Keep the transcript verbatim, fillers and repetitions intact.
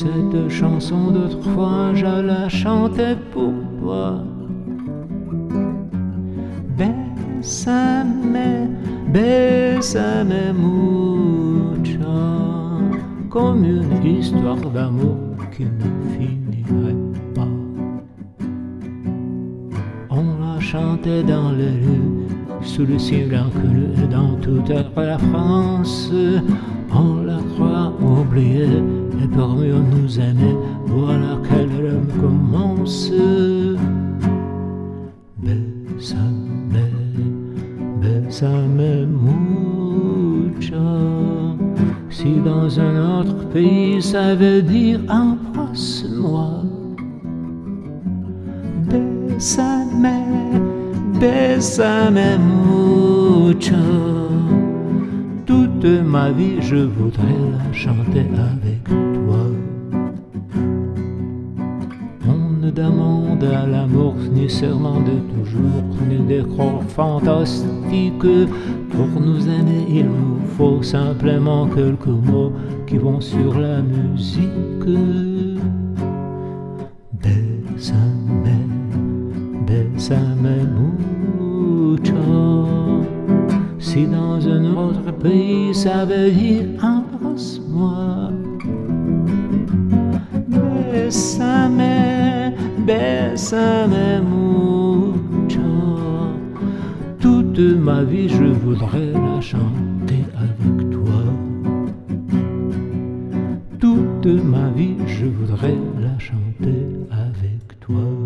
Cette chanson d'autrefois, je la chantais pour toi. Bésame, bésame mucho, comme une histoire d'amour qui ne finirait pas. On la chantait dans les rues, sous le ciel inconnu et dans toute la France. On la croit oubliée et pour mieux nous aimer, voilà qu'elle recommence. Bésame, bésame mucho. Si dans un autre pays ça veut dire embrasse-moi. Bésame, bésame mucho. Toute ma vie je voudrais la chanter avec toi. On ne demande à l'amour ni serment de toujours, ni décor fantastique. Pour nous aimer il nous faut simplement quelques mots qui vont sur la musique. Bésame, bésame mucho. Si dans un autre pays ça veut dire embrasse-moi. Bésame, bésame mucho. Toute ma vie je voudrais la chanter avec toi. Toute ma vie je voudrais la chanter avec toi.